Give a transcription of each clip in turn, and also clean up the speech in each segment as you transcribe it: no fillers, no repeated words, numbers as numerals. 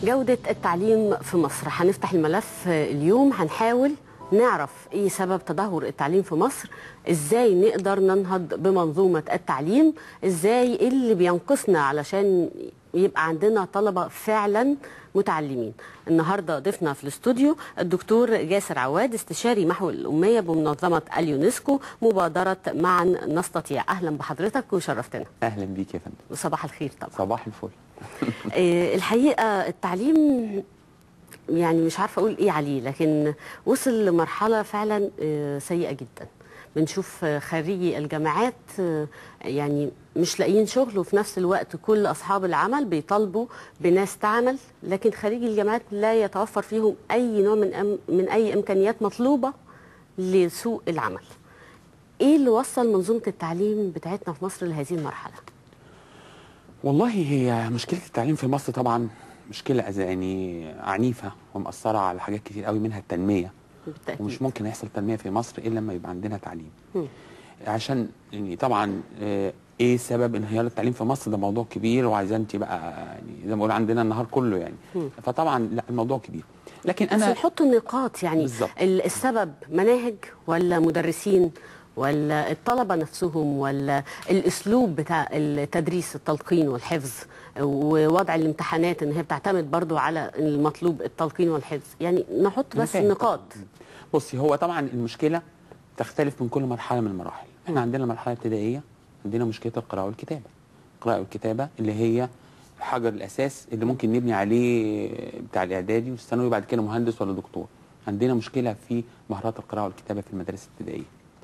جودة التعليم في مصر. هنفتح الملف اليوم، هنحاول نعرف ايه سبب تدهور التعليم في مصر، ازاي نقدر ننهض بمنظومة التعليم، ازاي ايه اللي بينقصنا علشان يبقى عندنا طلبة فعلا متعلمين. النهارده ضيفنا في الاستوديو الدكتور جاسر عواد، استشاري محو الأمية بمنظمة اليونسكو، مبادرة معا نستطيع. اهلا بحضرتك وشرفتنا. اهلا بيك يا فندم. وصباح الخير طبعا. صباح الفل. الحقيقة التعليم يعني مش عارفه اقول ايه عليه، لكن وصل لمرحله فعلا سيئه جدا. بنشوف خريجي الجامعات يعني مش لاقيين شغل، وفي نفس الوقت كل اصحاب العمل بيطالبوا بناس تعمل، لكن خريجي الجامعات لا يتوفر فيهم اي نوع من اي امكانيات مطلوبه لسوق العمل. ايه اللي وصل منظومه التعليم بتاعتنا في مصر لهذه المرحله؟ والله هي مشكله التعليم في مصر طبعا مشكله يعني عنيفه ومأثره على حاجات كتير قوي، منها التنميه. بالتأكيد. ومش ممكن يحصل تنميه في مصر الا لما يبقى عندنا تعليم. عشان يعني طبعا ايه سبب انهيار التعليم في مصر؟ ده موضوع كبير، وعايزه انت بقى يعني زي ما بقول عندنا النهار كله يعني. فطبعا لا، الموضوع كبير، لكن بس انا نحط النقاط يعني بالزبط. السبب مناهج ولا مدرسين ولا الطلبة نفسهم ولا الأسلوب بتاع التدريس، التلقين والحفظ، ووضع الامتحانات ان هي بتعتمد برضو على المطلوب التلقين والحفظ؟ يعني نحط بس النقاط. بصي، هو طبعا المشكلة تختلف من كل مرحلة من المراحل. احنا عندنا مرحلة ابتدائية عندنا مشكلة القراءة والكتابة. القراءة والكتابة اللي هي حجر الأساس اللي ممكن نبني عليه بتاع الإعدادي والثانوي بعد كده مهندس ولا دكتور. عندنا مشكلة في مهارات القراءة والكتابة في المدارس الابتدائية.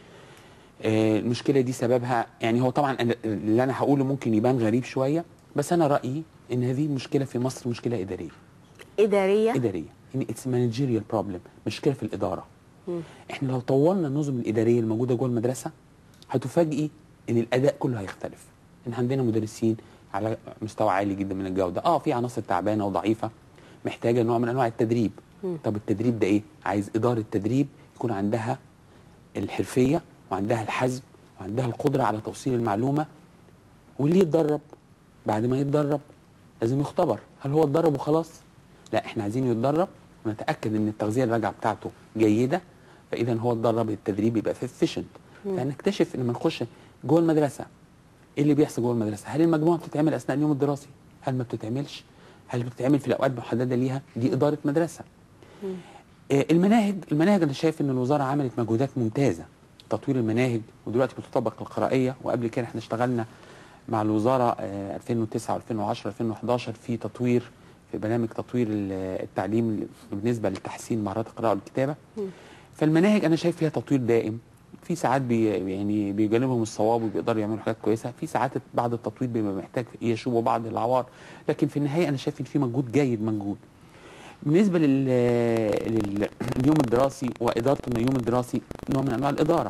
المشكله دي سببها يعني هو طبعا اللي انا هقوله ممكن يبان غريب شويه، بس انا رايي ان هذه المشكله في مصر مشكله اداريه. اداريه يعني اتس مانجيريال بروبلم، مشكله في الاداره. احنا لو طورنا النظم الاداريه الموجوده جوه المدرسه هتفاجئي ان الاداء كله هيختلف. ان عندنا مدرسين على مستوى عالي جدا من الجوده، في عناصر تعبانه وضعيفه محتاجه نوع من انواع التدريب. طب التدريب ده ايه؟ عايز اداره تدريب يكون عندها الحرفيه وعندها الحزم وعندها القدرة على توصيل المعلومة. واللي يتدرب بعد ما يتدرب لازم يختبر هل هو اتدرب وخلاص؟ لا، احنا عايزين يتدرب ونتأكد ان التغذية الراجعة بتاعته جيدة، فإذا هو اتدرب التدريب يبقى افيشنت. فنكتشف ان لما نخش جوه المدرسة ايه اللي بيحصل جوه المدرسة؟ هل المجموعة بتتعمل أثناء اليوم الدراسي؟ هل ما بتتعملش؟ هل بتتعمل في الأوقات محددة ليها؟ دي إدارة مدرسة. المناهج أنا شايف ان الوزارة عملت مجهودات ممتازة تطوير المناهج، ودلوقتي بتطبق القرائيه، وقبل كده احنا اشتغلنا مع الوزاره 2009 و2010 و2011 في تطوير، في برنامج تطوير التعليم بالنسبه لتحسين مهارات القراءه والكتابه. فالمناهج انا شايف فيها تطوير دائم. في ساعات يعني بيجانبهم الصواب وبيقدروا يعملوا حاجات كويسه، في ساعات بعد التطوير بيبقى محتاج يشوبوا بعض العوار، لكن في النهايه انا شايف ان في مجهود جيد موجود. بالنسبه لليوم الدراسي واداره اليوم الدراسي، نوع من انواع الاداره.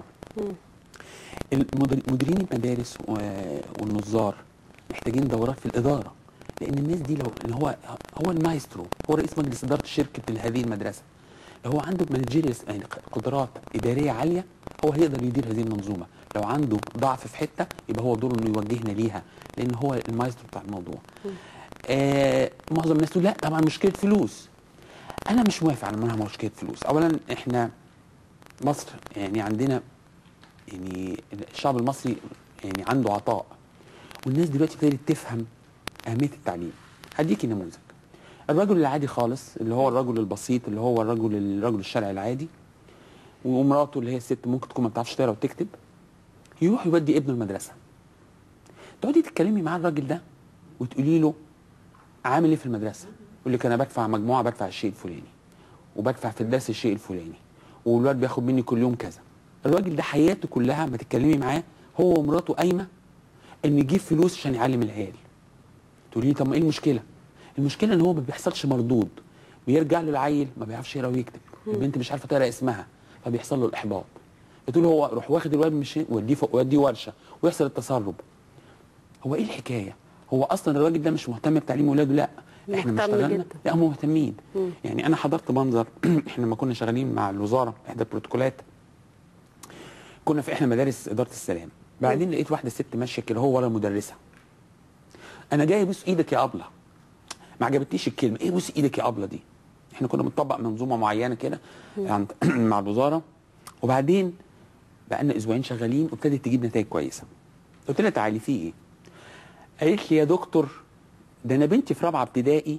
مديرين المدارس والنظار محتاجين دورات في الاداره، لان الناس دي لو هو المايسترو، هو رئيس مجلس اداره شركه هذه المدرسه، لو هو عنده مانجيريال يعني قدرات اداريه عاليه هو هيقدر يدير هذه المنظومه. لو عنده ضعف في حته يبقى هو دوره انه يوجهنا ليها، لان هو المايسترو بتاع الموضوع. معظم الناس تقول لا طبعا مشكله فلوس. انا مش موافق على انها مشكله فلوس. اولا احنا مصر يعني عندنا يعني الشعب المصري يعني عنده عطاء، والناس دلوقتي ابتدت تفهم اهميه التعليم. هديكي نموذج. الرجل العادي خالص اللي هو الرجل البسيط اللي هو الرجل الشارع العادي، ومراته اللي هي الست ممكن تكون ما بتعرفش تقرا وتكتب، يروح يودي ابنه المدرسه. تقعدي تتكلمي مع الراجل ده وتقولي له عامل ايه في المدرسه؟ يقول لك انا بدفع مجموعه، بدفع الشيء الفلاني، وبدفع في الدرس الشيء الفلاني، والولاد بياخد مني كل يوم كذا. الراجل ده حياته كلها ما تتكلمي معاه هو ومراته قايمه ان يجيب فلوس عشان يعلم العيال. تقولي لي طب ما ايه المشكله؟ المشكله ان هو ما بيحصلش مردود، بيرجع له العيل ما بيعرفش يقرا ويكتب، البنت مش عارفه تقرا اسمها، فبيحصل له الاحباط. بتقول هو روح واخد الواد مش ويوديه ورشه ويحصل التسرب. هو ايه الحكايه؟ هو اصلا الراجل ده مش مهتم بتعليم ولاده؟ لا، احنا مش اشتغلنا، لا هم مهتمين. يعني انا حضرت منظر احنا لما كنا شغالين مع الوزاره احدى البروتوكولات، كنا في احنا مدارس اداره السلام، بعدين لقيت واحده ست ماشيه كده هو ورا المدرسه. انا جاي ابوس ايدك يا ابله، ما عجبتنيش الكلمه، ايه بوس ايدك يا ابله دي؟ احنا كنا بنطبق منظومه معينه كده مع الوزاره، وبعدين بقالنا اسبوعين شغالين وابتدت تجيب نتائج كويسه. قلت لها تعالي في ايه؟ قالت لي يا دكتور ده انا بنتي في رابعه ابتدائي،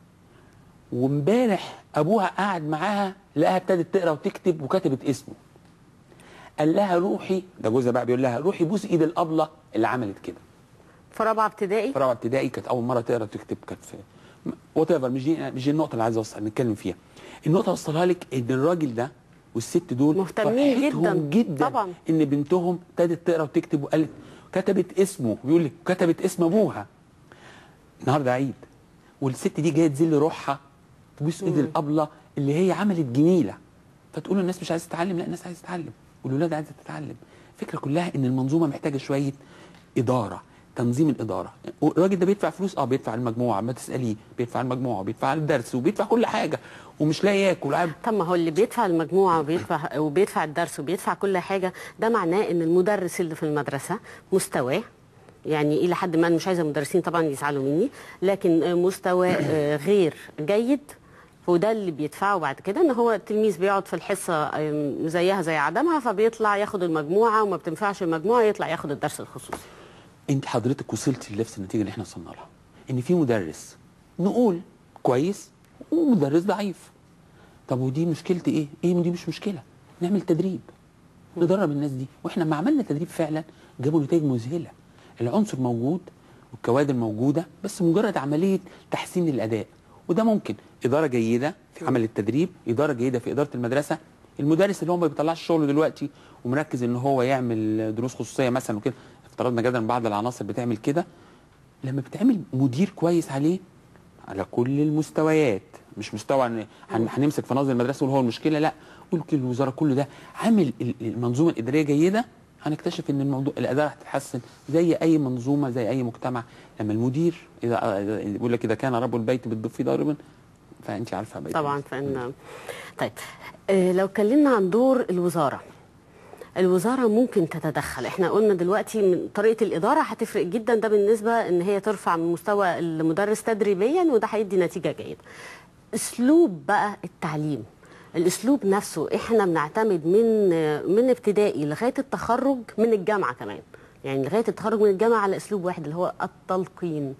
وامبارح ابوها قاعد معاها لقاها ابتدت تقرا وتكتب وكتبت اسمه. قال لها روحي، ده جوزها بقى بيقول لها روحي بوس ايد الابله اللي عملت كده. في رابعه ابتدائي؟ في رابعه ابتدائي، كانت اول مره تقرا وتكتب، كانت في وات ايفر، مش دي النقطه اللي عايز اوصل نتكلم فيها. النقطه اوصلها لك ان الراجل ده والست دول مهتمين جدا طبعا ان بنتهم ابتدت تقرا وتكتب، وقالت كتبت اسمه، بيقول لك كتبت اسم ابوها. النهارده عيد والست دي جايه تذل روحها تبوس ايد الابله اللي هي عملت جميله، فتقول الناس مش عايزه تتعلم، لا الناس عايزه تتعلم والولاد عايزه تتعلم. الفكره كلها ان المنظومه محتاجه شويه اداره، تنظيم الاداره. الراجل ده بيدفع فلوس، بيدفع المجموعه، ما تساليه، بيدفع المجموعه وبيدفع الدرس وبيدفع كل حاجه ومش لاقي ياكل. طب ما هو اللي بيدفع المجموعه وبيدفع الدرس وبيدفع كل حاجه، ده معناه ان المدرس اللي في المدرسه مستواه يعني الى حد ما، مش عايزه المدرسين طبعا يزعلوا مني، لكن مستواه غير جيد، وده اللي بيدفعه بعد كده، ان هو التلميذ بيقعد في الحصه زيها زي عدمها، فبيطلع ياخد المجموعه، وما بتنفعش المجموعه يطلع ياخد الدرس الخصوصي. انت حضرتك وصلتي لنفس النتيجه اللي احنا وصلنا لها، ان في مدرس نقول كويس ومدرس ضعيف. طب ودي مشكلتي ايه؟ دي مش مشكله، نعمل تدريب ندرب الناس دي. واحنا لما عملنا تدريب فعلا جابوا نتائج مذهله. العنصر موجود والكوادر موجوده، بس مجرد عمليه تحسين الاداء. وده ممكن اداره جيده في عمل التدريب، اداره جيده في اداره المدرسه. المدرس اللي هو ما بيطلعش شغله دلوقتي ومركز ان هو يعمل دروس خصوصيه مثلا وكده، افترضنا جدا بعض العناصر بتعمل كده، لما بتعمل مدير كويس عليه على كل المستويات، مش مستوى ان هنمسك في نظر المدرسه ونقول هو المشكله، لا، قول كل الوزاره كل ده عامل المنظومه الاداريه جيده، هنكتشف ان الموضوع الاداره هتتحسن زي اي منظومه، زي اي مجتمع. لما المدير اذا بيقول لك اذا كان رب البيت بالضيف ضاربا، فانت عارفه بيت طبعا. طيب لو اتكلمنا عن دور الوزاره ممكن تتدخل. احنا قلنا دلوقتي من طريقه الاداره هتفرق جدا، ده بالنسبه ان هي ترفع من مستوى المدرس تدريبيا، وده هيدي نتيجه جيده. اسلوب بقى التعليم، الاسلوب نفسه، احنا بنعتمد من ابتدائي لغايه التخرج من الجامعه كمان، يعني لغايه التخرج من الجامعه على اسلوب واحد اللي هو التلقين.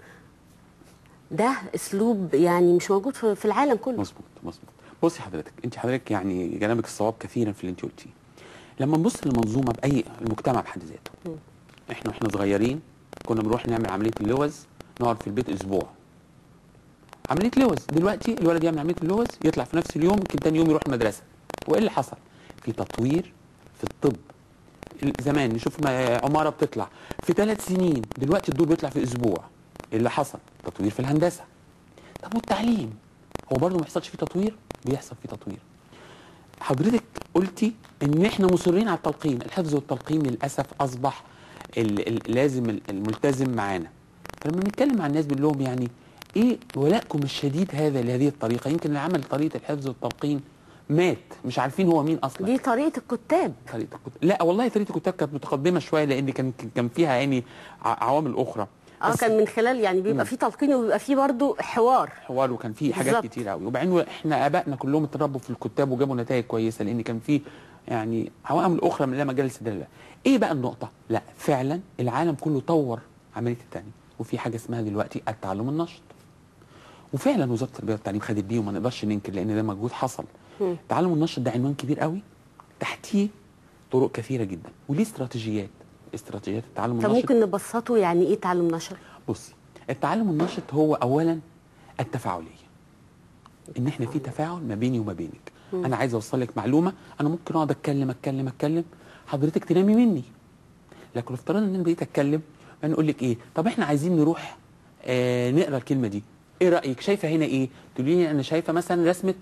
ده اسلوب يعني مش موجود في العالم كله. مظبوط. بصي حضرتك يعني جنابك الصواب كثيرا في اللي انت قلتيه. لما نبص للمنظومه باي المجتمع بحد ذاته، احنا صغيرين كنا بنروح نعمل عمليه اللوز، نقعد في البيت اسبوع عمليه لوز. دلوقتي الولد يعمل عمليه اللوز يطلع في نفس اليوم، يمكن تاني يوم يروح المدرسه. وايه اللي حصل؟ في تطوير في الطب. زمان نشوف عماره بتطلع في 3 سنين، دلوقتي الدور بيطلع في اسبوع. ايه اللي حصل؟ تطوير في الهندسه. طب والتعليم هو برضه ما يحصلش فيه تطوير؟ بيحصل فيه تطوير. حضرتك قلتي ان احنا مصرين على التلقين، الحفظ والتلقين للاسف اصبح لازم الملتزم معانا. فلما بنتكلم مع الناس بنقول لهم يعني ايه ولائكم الشديد هذا لهذه الطريقه؟ يمكن اللي عمل طريقه الحفظ والتلقين مات، مش عارفين هو مين اصلا. دي طريقه الكتاب. لا والله طريقه الكتاب كانت متقدمه شويه، لان كان فيها يعني عوامل اخرى. كان من خلال يعني بيبقى في تلقين وبيبقى في برضه حوار، وكان في حاجات كتير قوي. وبعدين احنا ابائنا كلهم اتربوا في الكتاب وجابوا نتائج كويسه، لان كان في يعني عوامل اخرى من لا مجال الاستدلال. ايه بقى النقطه؟ لا فعلا العالم كله طور عمليه التعليم، وفي حاجه اسمها دلوقتي التعلم النشط. وفعلا وزاره التربيه والتعليم خدت بيه وما نقدرش ننكر، لان ده مجهود حصل. التعلم النشط ده عنوان كبير قوي، تحتيه طرق كثيره جدا وليه استراتيجيات التعلم النشط. فممكن نبسطه يعني ايه تعلم نشط؟ بصي، التعلم النشط هو اولا التفاعليه، ان احنا في تفاعل ما بيني وما بينك. انا عايز اوصل لك معلومه، انا ممكن اقعد اتكلم حضرتك تنامي مني، لكن افترضنا ان انا بقيت اتكلم انا اقول لك ايه، طب احنا عايزين نروح نقرا الكلمه دي، ايه رايك؟ شايفه هنا ايه؟ تقولي لي انا شايفه مثلا رسمه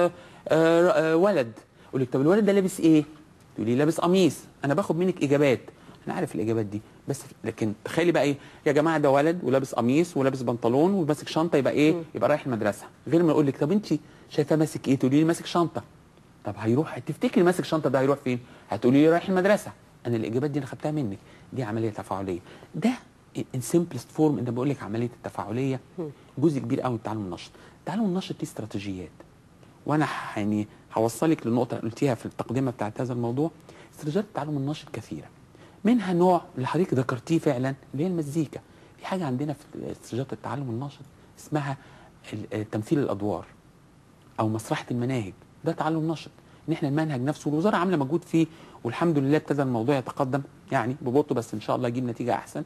ولد. اقول لك طب الولد ده لابس ايه؟ تقولي لي لابس قميص. انا باخد منك اجابات، انا عارف الاجابات دي، بس لكن تخيلي بقى ايه يا جماعه، ده ولد ولابس قميص ولابس بنطلون وماسك شنطه، يبقى ايه؟ يبقى رايح المدرسه. غير ما اقول لك طب انت شايفاه ماسك ايه؟ تقولي لي ماسك شنطه. طب هيروح، تفتكري ماسك شنطه ده هيروح فين؟ هتقولي لي رايح المدرسه. انا الاجابات دي انا خدتها منك، دي عمليه تفاعليه. ده ان سمبلست فورم انت بقول لك عمليه التفاعليه جزء كبير قوي من التعلم النشط. التعلم النشط ليه استراتيجيات، وانا يعني هوصلك للنقطه اللي قلتيها في التقدمه بتاعت هذا الموضوع. استراتيجيات التعلم النشط كثيره، منها نوع اللي حضرتك ذكرتيه فعلا اللي هي المزيكا. في حاجه عندنا في استراتيجيات التعلم النشط اسمها تمثيل الادوار او مسرحه المناهج. ده تعلم نشط، ان احنا المنهج نفسه الوزاره عامله مجهود فيه، والحمد لله ابتدى الموضوع يتقدم يعني ببطء، بس ان شاء الله يجيب نتيجه احسن.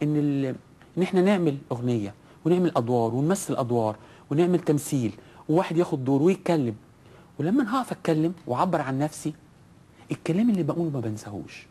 ان احنا نعمل اغنيه ونعمل ادوار ونمثل ادوار ونعمل تمثيل، وواحد ياخد دور ويتكلم، ولما انا هقف اتكلم واعبر عن نفسي الكلام اللي بقوله ما بنساهوش.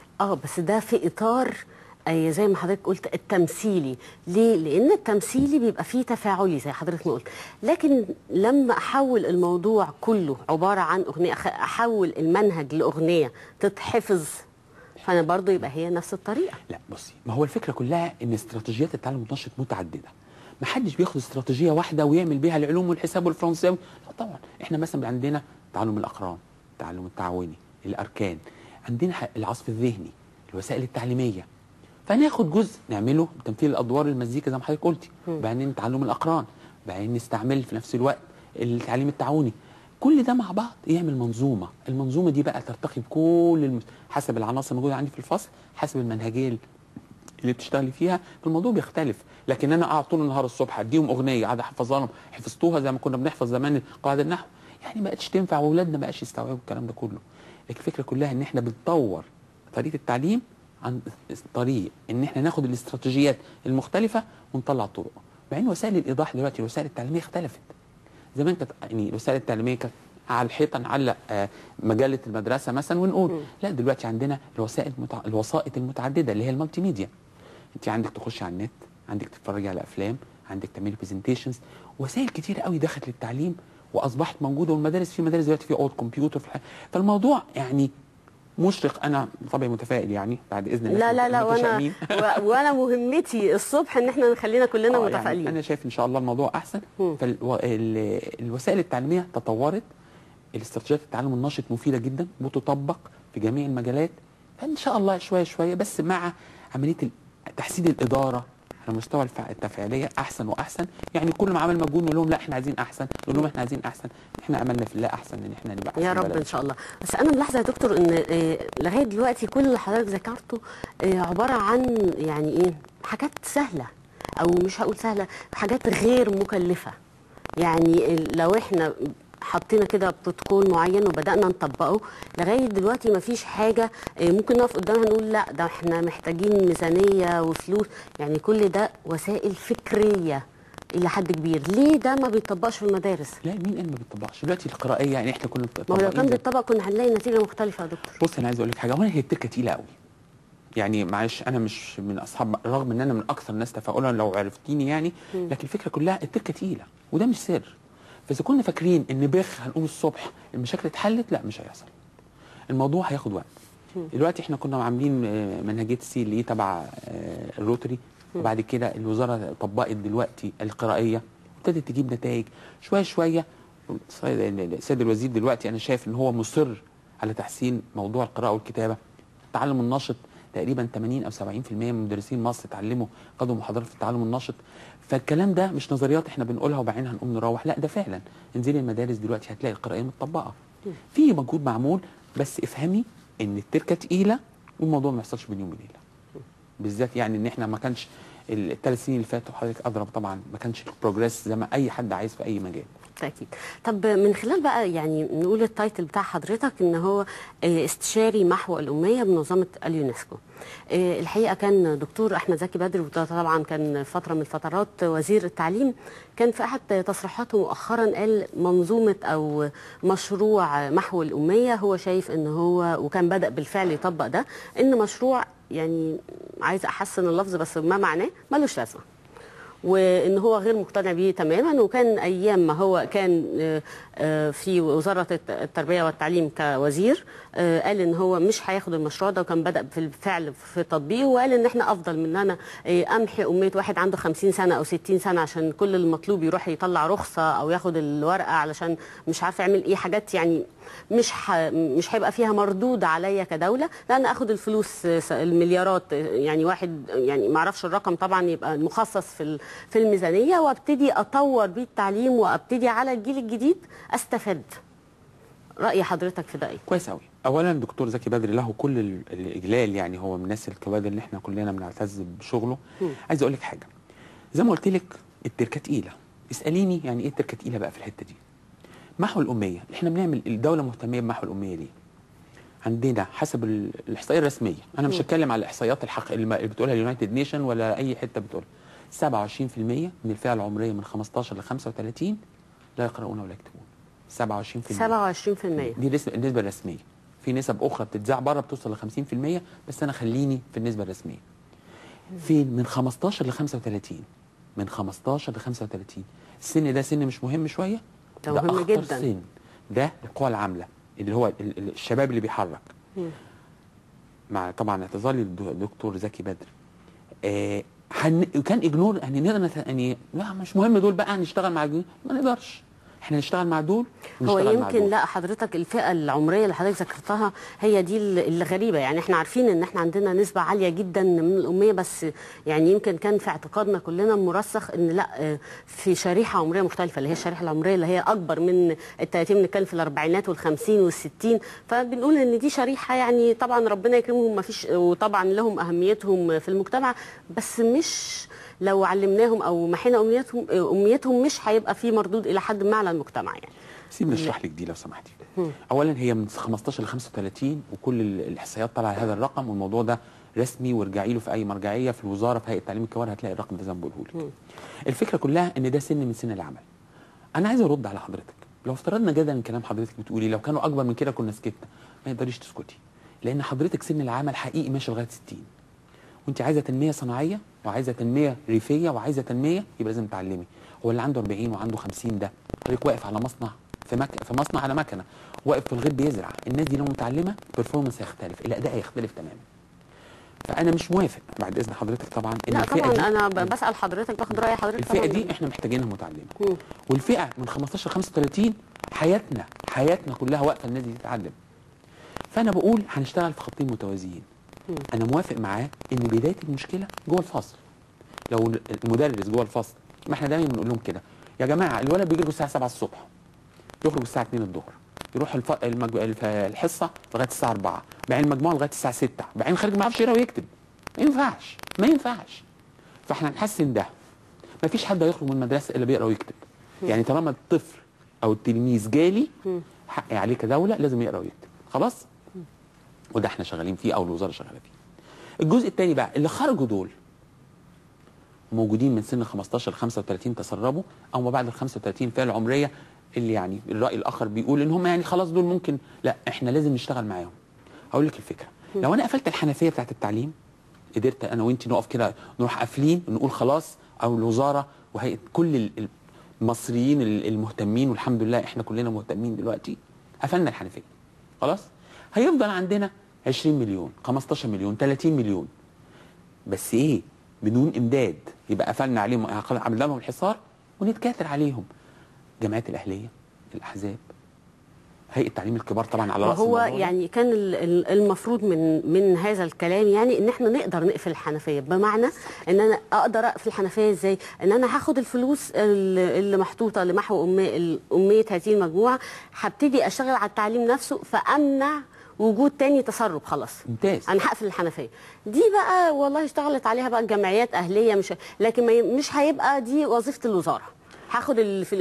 بس ده في اطار زي ما حضرتك قلت التمثيلي. ليه؟ لان التمثيلي بيبقى فيه تفاعلي زي حضرتك ما قلت، لكن لما احول الموضوع كله عباره عن اغنيه، احول المنهج لاغنيه تتحفظ، فانا برضو يبقى هي نفس الطريقه. لا بصي، ما هو الفكره كلها ان استراتيجيات التعلم النشط متعدده. ما حدش بياخد استراتيجيه واحده ويعمل بيها العلوم والحساب والفرنساوي، لا طبعا. احنا مثلا عندنا تعلم الاقران، التعلم التعاوني، الاركان، عندنا العصف الذهني، الوسائل التعليميه. فناخد جزء نعمله تمثيل الادوار، المزيكا زي ما حضرتك قلتي، بعدين تعلم الاقران، بعدين نستعمل في نفس الوقت التعليم التعاوني. كل ده مع بعض يعمل منظومه. المنظومه دي بقى ترتقي بكل حسب العناصر الموجوده عندي في الفصل، حسب المنهجيه اللي بتشتغلي فيها. الموضوع بيختلف. لكن انا اقعد طول النهار الصبح اديهم اغنيه قاعد احفظها لهم، حفظتوها زي ما كنا بنحفظ زمان قواعد النحو، يعني ما بقتش تنفع، واولادنا ما بقاش يستوعبوا الكلام ده كله. لكن الفكره كلها ان احنا بنطور طريقه التعليم عن طريق ان احنا ناخد الاستراتيجيات المختلفه ونطلع طرق. مع ان وسائل الايضاح دلوقتي الوسائل التعليميه اختلفت. زمان كانت يعني الوسائل التعليميه كانت على الحيطه نعلق مجله المدرسه مثلا ونقول لا، دلوقتي عندنا الوسائط المتعدده اللي هي المالتي ميديا. انت عندك تخشي على النت، عندك تتفرجي على افلام، عندك تعملي برزنتيشنز، وسائل كتير قوي دخلت للتعليم واصبحت موجوده. والمدارس، في مدارس دلوقتي في اوض كمبيوتر فالموضوع يعني مشرق. انا بطبعي متفائل يعني بعد اذن الله. لا وانا مهمتي الصبح ان احنا نخلينا كلنا متفائلين. يعني انا شايف ان شاء الله الموضوع احسن. فالوسائل التعليميه تطورت، الاستراتيجيات التعلم النشط مفيده جدا وتطبق في جميع المجالات ان شاء الله شويه شويه، بس مع عمليه تحسين الاداره على مستوى التفعيليه احسن واحسن. يعني كل ما عمل مجهود نقول لهم لا احنا عايزين احسن، نقول لهم احنا عايزين احسن، احنا املنا في الله احسن ان احنا نبقى احسن يا رب ان شاء الله. بس انا ملاحظه يا دكتور ان لغايه دلوقتي كل اللي حضرتك ذكرته عباره عن يعني ايه، حاجات سهله، او مش هقول سهله، حاجات غير مكلفه. يعني لو احنا حطينا كده بروتوكول معين وبدانا نطبقه، لغايه دلوقتي ما فيش حاجه ممكن نقف قدامها نقول لا ده احنا محتاجين ميزانيه وفلوس. يعني كل ده وسائل فكريه الى حد كبير. ليه ده ما بيطبقش في المدارس؟ لا، مين قال ما بيطبقش؟ دلوقتي القرائيه يعني احنا كنا ما هو لو كان بيطبق كنا هنلاقي نتيجه مختلفه يا دكتور. بص انا عايز اقول لك حاجه، هو هي التركه تقيله قوي. يعني معلش انا مش من اصحاب، رغم ان انا من اكثر الناس تفاؤلا لو عرفتيني يعني، لكن الفكره كلها التركه تقيله وده مش سر. فاذا كنا فاكرين ان هنقوم الصبح المشاكل اتحلت، لا مش هيحصل. الموضوع هياخد وقت. دلوقتي احنا كنا عاملين منهجيه السي اللي تبع الروتري، وبعد كده الوزاره طبقت دلوقتي القرائيه وابتدت تجيب نتائج شويه شويه. السيد الوزير دلوقتي انا شايف ان هو مصر على تحسين موضوع القراءه والكتابه. التعلم النشط تقريبا 80 او 70% من مدرسين مصر اتعلموا، خدوا محاضرات في التعلم النشط. فالكلام ده مش نظريات احنا بنقولها وبعدين هنقوم نروح، لا ده فعلا. انزلي المدارس دلوقتي هتلاقي القراءه متطبقه. في مجهود معمول، بس افهمي ان التركه تقيله والموضوع ما يحصلش بين يوم وليله. بالذات يعني ان احنا ما كانش الثلاث سنين اللي فاتوا حضرتك اضرب طبعا، ما كانش البروجريس زي ما اي حد عايز في اي مجال. أكيد. طب من خلال بقى يعني نقول التايتل بتاع حضرتك ان هو استشاري محو الأمية بمنظمة اليونسكو. الحقيقة كان دكتور أحمد زكي بدر، وده طبعا كان فترة من الفترات وزير التعليم، كان في أحد تصريحاته مؤخرا قال منظومة أو مشروع محو الأمية هو شايف ان هو، وكان بدأ بالفعل يطبق ده، ان مشروع يعني عايز أحسن اللفظ بس ما معناه ملوش لازمة. وان هو غير مقتنع بيه تماما. وكان ايام ما هو كان في وزاره التربيه والتعليم كوزير قال ان هو مش هياخد المشروع ده، وكان بدا بالفعل في تطبيقه، وقال ان احنا افضل من ان انا امحي اميه واحد عنده 50 سنه او 60 سنه عشان كل المطلوب يروح يطلع رخصه او ياخد الورقه علشان مش عارف يعمل ايه حاجات يعني مش هيبقى فيها مردود عليا كدوله، لان اخد الفلوس المليارات يعني واحد يعني ما اعرفش الرقم طبعا يبقى مخصص في الميزانيه، وابتدي اطور بيه التعليم وابتدي على الجيل الجديد استفاد. راي حضرتك في ده ايه؟ كويس قوي. اولا الدكتور زكي بدري له كل الاجلال، يعني هو من الناس الكوادر اللي احنا كلنا بنعتز بشغله. عايز اقول لك حاجه، زي ما قلت لك التركه تقيله. اساليني يعني ايه التركه تقيله بقى في الحته دي؟ محو الاميه، احنا بنعمل الدوله مهتميه بمحو الاميه ليه؟ عندنا حسب الاحصائيه الرسميه، انا مش هتكلم على الاحصائيات اللي بتقولها اليونايتد نيشن ولا اي حته بتقولها، 27% من الفئه العمريه من 15 ل 35 لا يقرؤون ولا يكتبون. 27%. دي النسبه الرسميه. في نسب اخرى بتتذاع بره بتوصل ل 50%، بس انا خليني في النسبه الرسميه. في من 15 ل 35، من 15 ل 35 السن ده سن مش مهم شويه؟ ده مهم أخطر جدا. سن. ده القوى العامله اللي هو الشباب اللي بيحرك. مع طبعا اعتذاري للدكتور زكي بدري. كان اجنور يعني نقدر يعني لا مش مهم دول بقى هنشتغل مع الجنود، ما نقدرش. احنا نشتغل مع دول هو ونشتغل مع يمكن دول. لا حضرتك الفئه العمريه اللي حضرتك ذكرتها هي دي اللي غريبه، يعني احنا عارفين ان احنا عندنا نسبه عاليه جدا من الاميه، بس يعني يمكن كان في اعتقادنا كلنا مرسخ ان لا في شريحه عمريه مختلفه اللي هي الشريحه العمريه اللي هي اكبر من ال30، بنتكلم في الاربعينات وال50 وال60، فبنقول ان دي شريحه يعني طبعا ربنا يكرمهم ما فيش، وطبعا لهم اهميتهم في المجتمع، بس مش لو علمناهم او محينا امنيتهم مش هيبقى في مردود الى حد ما على المجتمع يعني. سيبني اشرح لك دي لو سمحتي. اولا هي من 15 ل 35 وكل الاحصائيات طالعه هذا الرقم، والموضوع ده رسمي وارجعي له في اي مرجعيه في الوزاره في هيئه تعليم الكوادر هتلاقي الرقم ده زي ما بقوله لك. الفكره كلها ان ده سن من سن العمل. انا عايز ارد على حضرتك، لو افترضنا جدلا ان كلام حضرتك بتقولي لو كانوا اكبر من كده كنا سكتنا، ما يقدريش تسكتي، لان حضرتك سن العمل حقيقي ماشي لغايه 60، وانت عايزه تنميه صناعيه وعايزه تنميه ريفيه وعايزه تنميه، يبقى لازم تعلمي. هو اللي عنده 40 وعنده 50 ده حضرتك واقف على مصنع في مصنع على مكنه، واقف في الغيط بيزرع، الناس دي لو متعلمه البرفورمانس هيختلف، الاداء هيختلف تماما. فانا مش موافق بعد اذن حضرتك طبعا ان لا الفئه طبعا دي انا بسال حضرتك باخد راي حضرتك. الفئه دي احنا محتاجينها متعلمه، والفئه من 15 ل 35 حياتنا كلها واقفه الناس دي تتعلم. فانا بقول هنشتغل في خطين متوازيين. انا موافق معاه ان بدايه المشكله جوه الفصل. لو المدرس جوه الفصل، ما احنا دايما بنقول لهم كده يا جماعه، الولد بيجي له الساعه 7 الصبح يخرج الساعه 2 الظهر، يروح الحصه لغايه الساعه 4، بعدين المجموعه لغايه الساعه 6، بعدين خارج ما يعرفش يقرا ويكتب. ما ينفعش. فاحنا نحسن ده. ما فيش حد هيخرج من المدرسه الا بيقرا ويكتب. يعني طالما الطفل او التلميذ جالي حقي عليه كدوله لازم يقرا ويكتب. خلاص؟ وده احنا شغالين فيه او الوزاره شغاله فيه. الجزء الثاني بقى اللي خرجوا دول موجودين من سن 15 ل 35 تسربوا، او ما بعد ال 35 الفئه العمريه اللي يعني الراي الاخر بيقول ان هم يعني خلاص دول ممكن، لا احنا لازم نشتغل معاهم. هقول لك الفكره، لو انا قفلت الحنفيه بتاعت التعليم، قدرت انا وانت نقف كده نروح قافلين نقول خلاص، او الوزاره وهيئه كل المصريين المهتمين، والحمد لله احنا كلنا مهتمين دلوقتي، قفلنا الحنفيه خلاص، هيفضل عندنا 20 مليون 15 مليون 30 مليون، بس ايه؟ بدون امداد. يبقى قفلنا عليهم، عملنا لهم الحصار ونتكاثر عليهم. الجمعيات الاهليه، الاحزاب، هيئه تعليم الكبار طبعا على راس هو الموضوع يعني كان المفروض من هذا الكلام يعني ان احنا نقدر نقفل الحنفيه، بمعنى ان انا اقدر اقفل الحنفيه ازاي؟ ان انا هاخد الفلوس اللي محطوطه لمحو اميه هذه المجموعه، هبتدي اشتغل على التعليم نفسه، فامنع وجود تاني تسرب. خلاص ممتاز. انا هقفل الحنفيه دي بقى، والله اشتغلت عليها بقى الجمعيات اهليه، لكن مش هيبقى دي وظيفه الوزاره. هاخد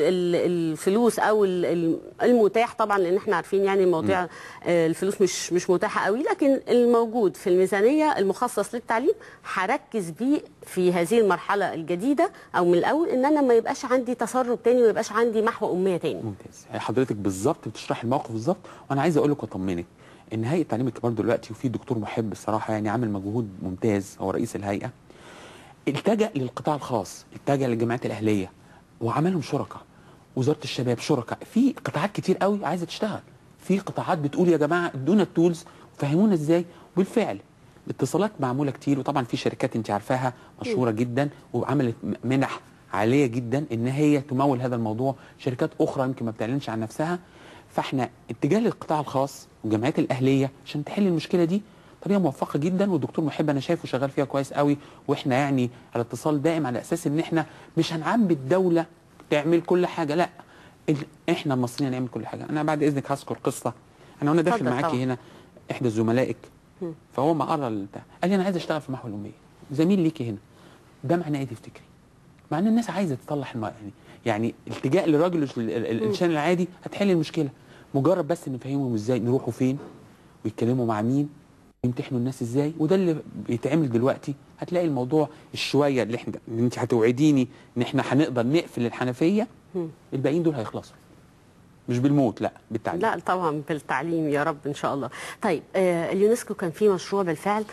الفلوس او المتاح طبعا، لان احنا عارفين يعني مواضيع الفلوس مش متاحه قوي، لكن الموجود في الميزانيه المخصص للتعليم هركز بيه في هذه المرحله الجديده، او من الاول ان انا ما يبقاش عندي تسرب تاني، وما يبقاش عندي محو اميه تاني. ممتاز. حضرتك بالظبط بتشرح الموقف بالظبط، وانا عايز اقول لك واطمنك ان هيئه تعليم الكبار دلوقتي، وفي دكتور محب الصراحه يعني عامل مجهود ممتاز، هو رئيس الهيئه، التجأ للقطاع الخاص، التجأ للجامعات الاهليه وعملهم شركاء، وزاره الشباب شركاء، في قطاعات كتير قوي عايزه تشتغل، في قطاعات بتقول يا جماعه ادونا التولز وفهمونا ازاي. وبالفعل اتصالات معموله كتير، وطبعا في شركات انت عارفاها مشهوره جدا وعملت منح عاليه جدا ان هي تمول هذا الموضوع، شركات اخرى يمكن ما بتعلنش عن نفسها. فاحنا اتجاه للقطاع الخاص والجامعات الاهليه عشان تحل المشكله دي طريقه موفقه جدا، والدكتور محب انا شايفه شغال فيها كويس قوي، واحنا يعني على اتصال دائم على اساس ان احنا مش هنعبي الدوله تعمل كل حاجه، لا احنا المصريين نعمل كل حاجه. انا بعد اذنك هذكر قصه. انا وانا داخل معاكي هنا احدى زملائك فهو ما قرا البتاع قال لي انا عايز اشتغل في محو الاميه، زميل ليكي هنا، ده معناه ايه تفتكري؟ معناه الناس عايزه تصلح يعني التجاء للراجل الانسان العادي هتحل المشكله، مجرد بس نفهمهم ازاي نروحوا فين ويتكلموا مع مين يمتحنوا الناس ازاي، وده اللي بيتعمل دلوقتي. هتلاقي الموضوع الشويه اللي انت هتوعديني ان احنا هنقدر نقفل الحنفيه، الباقيين دول هيخلصوا مش بالموت، لا بالتعليم. لا طبعا بالتعليم يا رب ان شاء الله. طيب اليونسكو كان فيه مشروع بالفعل،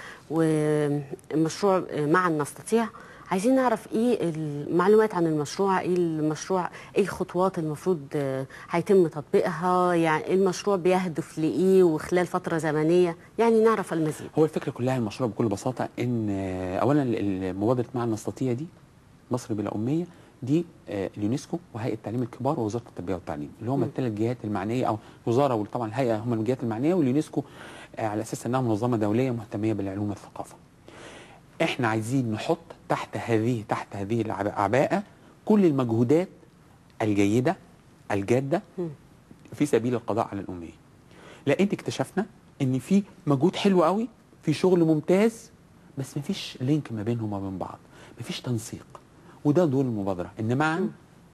ومشروع معا نستطيع، عايزين نعرف ايه المعلومات عن المشروع، ايه الخطوات المفروض هيتم تطبيقها، يعني المشروع بيهدف لايه وخلال فتره زمنيه، يعني نعرف المزيد. هو الفكره كلها المشروع بكل بساطه ان اولا مبادره معا نستطيع دي مصر بلا اميه دي اليونسكو وهيئه التعليم الكبار ووزاره التربيه والتعليم اللي هم الثلاث جهات المعنيه، او وزاره وطبعا الهيئه هم الجهات المعنيه، واليونسكو على اساس انها منظمه دوليه مهتميه بالعلوم والثقافه. احنا عايزين نحط تحت هذه العباءه كل المجهودات الجيده الجاده في سبيل القضاء على الاميه. لان اكتشفنا ان في مجهود حلو قوي، في شغل ممتاز، بس مفيش لينك ما بينهم وبين بعض، مفيش تنسيق. وده دور المبادره، ان معا